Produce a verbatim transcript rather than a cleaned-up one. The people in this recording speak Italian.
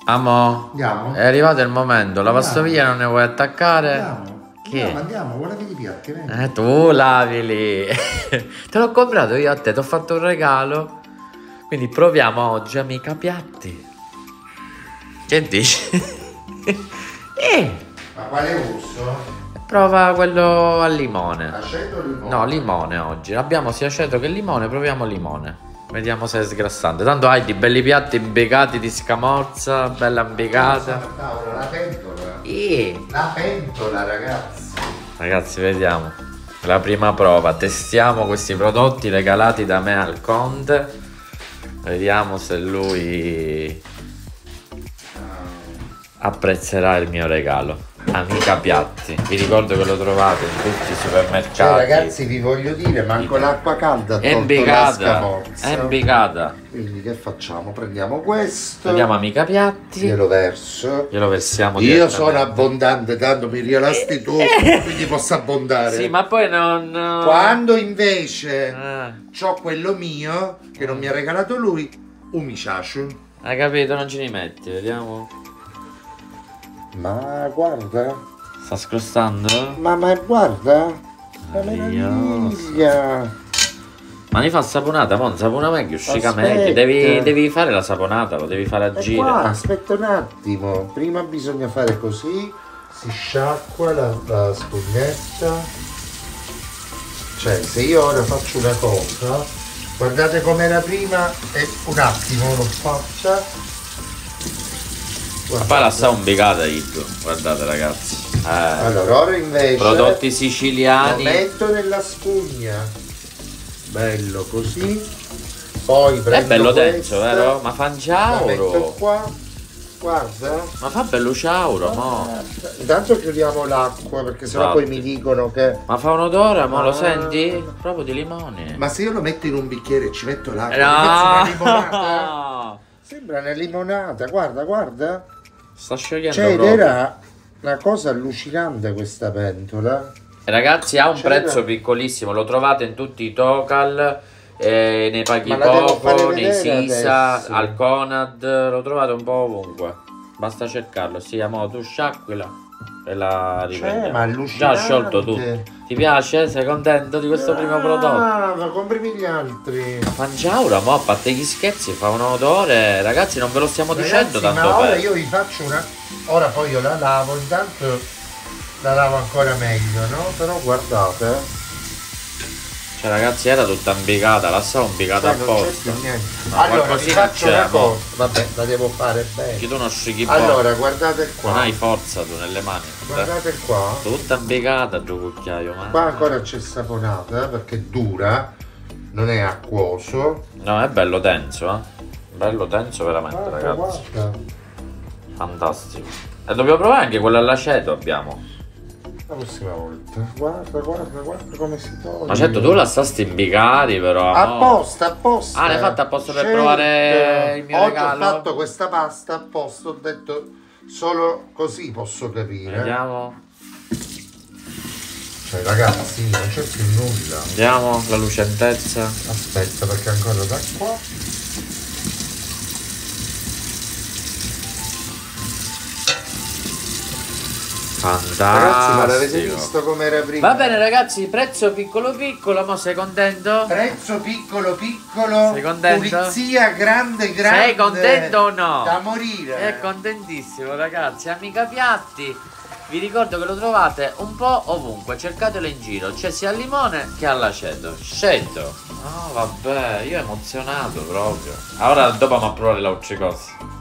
Amo, Andiamo? è arrivato il momento, la Andiamo. lavastoviglie non ne vuoi attaccare? Andiamo. Che? Andiamo, andiamo, guardate i piatti, vieni. Eh, tu lavili. Te l'ho comprato io a te, ti ho fatto un regalo. Quindi proviamo oggi, amica, piatti. Che dici? eh, Ma quale uso? prova quello al limone. Aceto o limone? No, limone oggi. Abbiamo sia aceto che limone, proviamo limone. Vediamo se è sgrassante. Tanto hai di belli piatti imbiecati di scamorza, bella imbiecata. La pentola. Eh. La pentola, ragazzi. Ragazzi, vediamo. La prima prova. Testiamo questi prodotti regalati da me al Conte. Vediamo se lui apprezzerà il mio regalo. Amica piatti, vi ricordo che lo trovate in tutti i supermercati. Cioè, ragazzi, vi voglio dire, manco l'acqua calda ha è tolto la imbicata, scamorza. è imbicata. Quindi che facciamo? Prendiamo questo. Prendiamo amica piatti. Glielo verso. Glielo versiamo Io direttamente. sono abbondante, tanto mi rilassi tu, quindi posso abbondare. Sì, ma poi non... Quando invece Ah, c'ho quello mio, che non mi ha regalato lui, un miciaccio. hai capito? Non ci rimetti, vediamo. Ma guarda, Sta scrostando? ma, ma guarda, che Meraviglioso. meraviglia. Ma ne fa saponata, mo, sapona meglio, uscica Aspetta. meglio. Devi, devi fare la saponata, lo devi fare E agire. qua, aspetta un attimo, prima bisogna fare così, si sciacqua la, la spugnetta. Cioè, se io ora faccio una cosa, guardate com'era prima e un attimo lo faccia. Ma poi la sta imbicata, Ido. Guardate, ragazzi. Eh, Allora, ora invece prodotti lo siciliani. metto nella spugna, bello così, poi prendo È bello questa, denso, vero? Ma fa un la metto ciauro. qua, guarda. Ma fa bello ciauro, mo. Intanto chiudiamo l'acqua perché sennò poi mi dicono che... Ma fa un odore, mo, lo Ah. senti? Proprio di limone. Ma se io lo metto in un bicchiere e ci metto l'acqua, ragazzi, una limonata? No! Sembra una limonata, guarda, guarda. Sta sciogliendo Cioè, ed proprio. era una cosa allucinante questa pentola. Ragazzi, ha un C'era- prezzo piccolissimo, lo trovate in tutti i Tocal, eh, nei Paghi Ma la devo fare Poco, nei vedere Sisa, adesso. al Conad, lo trovate un po' ovunque. Basta cercarlo, sì, amo, tu sciacquila e la riprendiamo. Cioè, ma Già allucinante. ha sciolto tutto. Ti piace? Sei contento di questo primo prodotto? Ah, ma comprimi gli altri. Ma Fangiaura, mo, a parte gli scherzi, fa un odore. Ragazzi, non ve lo stiamo dicendo Ragazzi, tanto ma ora per... io vi faccio una... Ora poi io la lavo, intanto la lavo ancora meglio, no? Però guardate. Cioè, ragazzi, era tutta imbicata, la stavo imbicata Cioè, non c'è apposta. più niente. Ma Allora, vi qualcosina faccio c'è, una mo. cosa. Vabbè, la devo fare bene. Che tu non sciughi Allora, guardate qua. non hai forza tu nelle mani. Guardate qua. Tutta imbicata giù cucchiaio, ma... Qua ancora c'è saponata eh, perché è dura, non è acquoso. No, è bello denso, eh. Bello denso veramente, Guarda, ragazzi. guarda. Fantastico. E dobbiamo provare anche quello all'aceto abbiamo. La prossima volta. Guarda, guarda, guarda come si toglie. Ma certo, tu la stasti imbicati però. no? Apposta, apposta. Ah, l'hai fatta apposta per Certo. provare il mio Oggi regalo? ho fatto questa pasta apposta, ho detto solo così posso capire. Vediamo. Cioè ragazzi, non c'è più nulla. Vediamo la lucentezza. Aspetta perché ancora da qua. Fantastico. Ragazzi, ma l'avete visto com'era prima? Va bene ragazzi, prezzo piccolo piccolo, ma sei contento? Prezzo piccolo piccolo. Sei contento? Pulizia grande grande. Sei contento o no? Da morire. È contentissimo ragazzi, amica piatti. Vi ricordo che lo trovate un po' ovunque, cercatelo in giro, c'è sia al limone che all'aceto. Scelto. Oh vabbè, io emozionato proprio. Ora dopo mi a provare la uccicos.